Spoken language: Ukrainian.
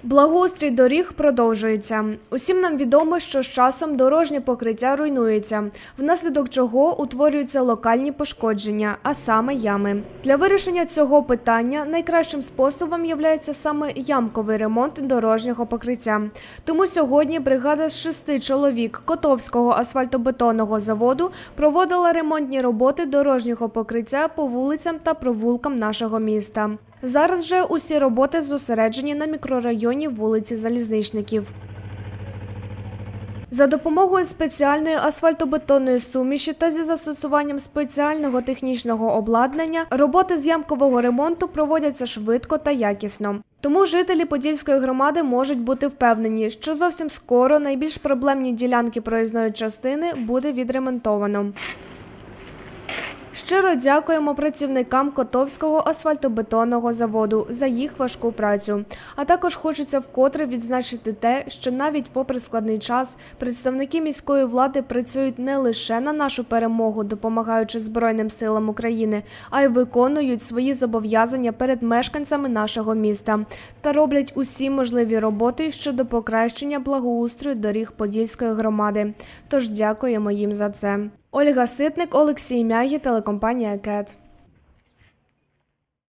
Благоустрій доріг продовжується. Усім нам відомо, що з часом дорожнє покриття руйнується, внаслідок чого утворюються локальні пошкодження, а саме ями. Для вирішення цього питання найкращим способом є саме ямковий ремонт дорожнього покриття. Тому сьогодні бригада з 6 чоловік Котовського асфальтобетонного заводу проводила ремонтні роботи дорожнього покриття по вулицям та провулкам нашого міста. Зараз же усі роботи зосереджені на мікрорайоні вулиці Залізничників. За допомогою спеціальної асфальтобетонної суміші та зі застосуванням спеціального технічного обладнання роботи з ямкового ремонту проводяться швидко та якісно. Тому жителі Подільської громади можуть бути впевнені, що зовсім скоро найбільш проблемні ділянки проїзної частини буде відремонтовано. Щиро дякуємо працівникам Котовського асфальтобетонного заводу за їх важку працю. А також хочеться вкотре відзначити те, що навіть попри складний час представники міської влади працюють не лише на нашу перемогу, допомагаючи Збройним силам України, а й виконують свої зобов'язання перед мешканцями нашого міста та роблять усі можливі роботи щодо покращення благоустрою доріг Подільської громади. Тож дякуємо їм за це. Ольга Ситник, Олексій Мягі, телекомпанія КЕТ.